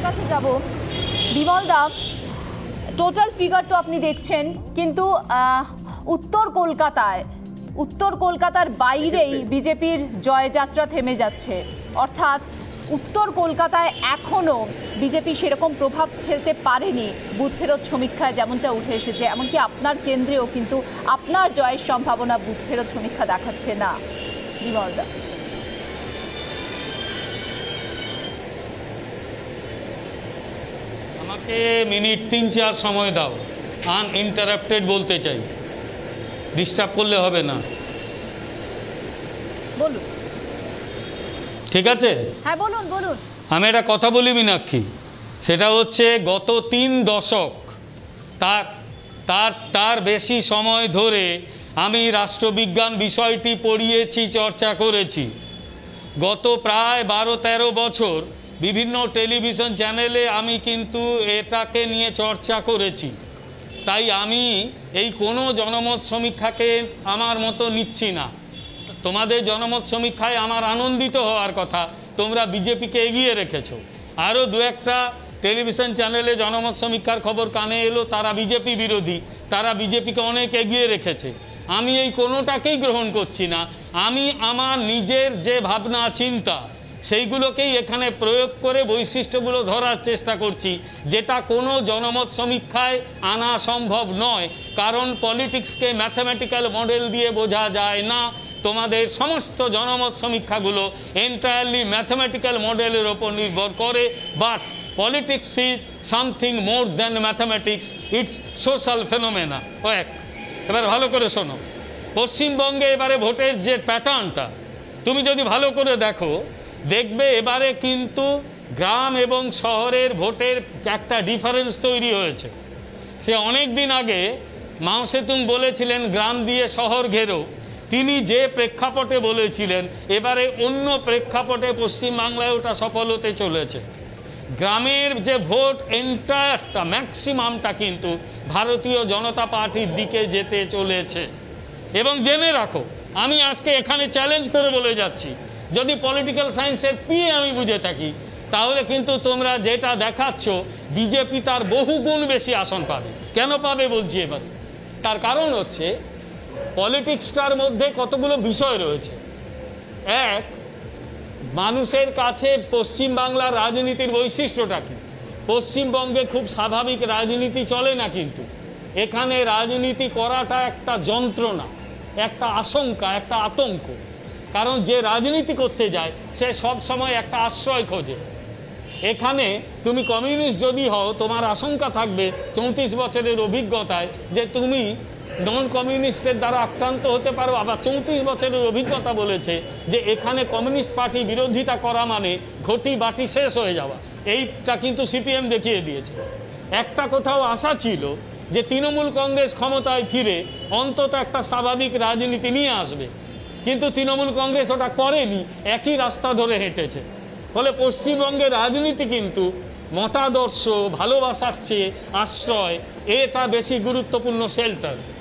কাছে যাব। বিমল দা, total figure তো আপনি দেখছেন, কিন্তু উত্তর কলকাতার বাইরেই বিজেপির জয়যাত্রা থেমে যাচ্ছে। অর্থাৎ উত্তর কলকাতায় এখনও বিজেপি সেরকম প্রভাব ফেলতে পারেনি বুথ ফেরত সমীক্ষায় যেমনটা উঠে এসেছে। এমনকি আপনার কেন্দ্রেও কিন্তু আপনার জয়ের সম্ভাবনা বুথ ফেরত সমীক্ষা দেখাচ্ছে না। বিমল দা, আমাকে মিনিট 3-4 সময় দাও, আনইন্টারাপ্টেড বলতে চাই, ডিস্টার্ব করলে হবে না। বলুন। ঠিক আছে, হ্যাঁ বলুন বলুন। আমি একটা কথা বলি মীনাক্ষী, সেটা হচ্ছে গত 3 দশক তার বেশি সময় ধরে আমি রাষ্ট্রবিজ্ঞান বিষয়টি পড়িয়েছি, চর্চা করেছি। গত প্রায় 12-13 বছর বিভিন্ন টেলিভিশন চ্যানেলে আমি কিন্তু এটাকে নিয়ে চর্চা করেছি। তাই আমি এই কোনো জনমত সমীক্ষাকে আমার মতো নিচ্ছি না। তোমাদের জনমত সমীক্ষায় আমার আনন্দিত হওয়ার কথা, তোমরা বিজেপিকে এগিয়ে রেখেছো। আরও 2-1টা টেলিভিশন চ্যানেলে জনমত সমীক্ষার খবর কানে এলো, তারা বিজেপি বিরোধী, তারা বিজেপিকে অনেক এগিয়ে রেখেছে। আমি এই কোনোটাকেই গ্রহণ করছি না। আমি আমার নিজের যে ভাবনা চিন্তা সেইগুলোকেই এখানে প্রয়োগ করে বৈশিষ্ট্যগুলো ধরার চেষ্টা করছি, যেটা কোনো জনমত সমীক্ষায় আনা সম্ভব নয়। কারণ পলিটিক্সকে ম্যাথামেটিক্যাল মডেল দিয়ে বোঝা যায় না। তোমাদের সমস্ত জনমত সমীক্ষাগুলো এন্টায়ারলি ম্যাথামেটিক্যাল মডেলের ওপর নির্ভর করে। But politics is something more than mathematics, it's social phenomena. এবার ভালো করে শোনো, পশ্চিমবঙ্গে এবারে ভোটের যে প্যাটার্নটা তুমি যদি ভালো করে দেখো, দেখবে এবারে কিন্তু গ্রাম এবং শহরের ভোটের একটা ডিফারেন্স তৈরি হয়েছে। সে অনেক দিন আগে মাও সেতুং বলেছিলেন গ্রাম দিয়ে শহর ঘেরো, তিনি যে প্রেক্ষাপটে বলেছিলেন এবারে অন্য প্রেক্ষাপটে পশ্চিমবাংলায় ওটা সফল হতে চলেছে। গ্রামের যে ভোট এন্টায়ারটা ম্যাক্সিমামটা কিন্তু ভারতীয় জনতা পার্টির দিকে যেতে চলেছে। এবং জেনে রাখো, আমি আজকে এখানে চ্যালেঞ্জ করে বলে যাচ্ছি, যদি পলিটিক্যাল সায়েন্সের পিএ আমি বুঝে থাকি, তাহলে কিন্তু তোমরা যেটা দেখাচ্ছ বিজেপি তার বহুগুণ বেশি আসন পাবে। কেন পাবে বলছি এবার, তার কারণ হচ্ছে পলিটিক্সটার মধ্যে কতগুলো বিষয় রয়েছে। এক, মানুষের কাছে পশ্চিমবাংলার রাজনীতির বৈশিষ্ট্যটা কি। পশ্চিমবঙ্গে খুব স্বাভাবিক রাজনীতি চলে না, কিন্তু এখানে রাজনীতি করাটা একটা যন্ত্রণা, একটা আশঙ্কা, একটা আতঙ্ক। কারণ যে রাজনীতি করতে যায় সে সব সময় একটা আশ্রয় খোঁজে। এখানে তুমি কমিউনিস্ট যদি হও, তোমার আশঙ্কা থাকবে 34 বছরের অভিজ্ঞতায় যে তুমি নন কমিউনিস্টের দ্বারা আক্রান্ত হতে পারো। আবার 34 বছরের অভিজ্ঞতা বলেছে যে এখানে কমিউনিস্ট পার্টি বিরোধিতা করা মানে ঘটি বাটি শেষ হয়ে যাওয়া। এইটা কিন্তু সিপিএম দেখিয়ে দিয়েছে। একটা কোথাও আশা ছিল যে তৃণমূল কংগ্রেস ক্ষমতায় ফিরে অন্তত একটা স্বাভাবিক রাজনীতি নিয়ে আসবে, কিন্তু তৃণমূল কংগ্রেস ওটা করেনি, একই রাস্তা ধরে হেঁটেছে। ফলে পশ্চিমবঙ্গের রাজনীতি কিন্তু মতাদর্শ, ভালোবাসার চেয়ে আশ্রয়, এটা বেশি গুরুত্বপূর্ণ শেল্টার।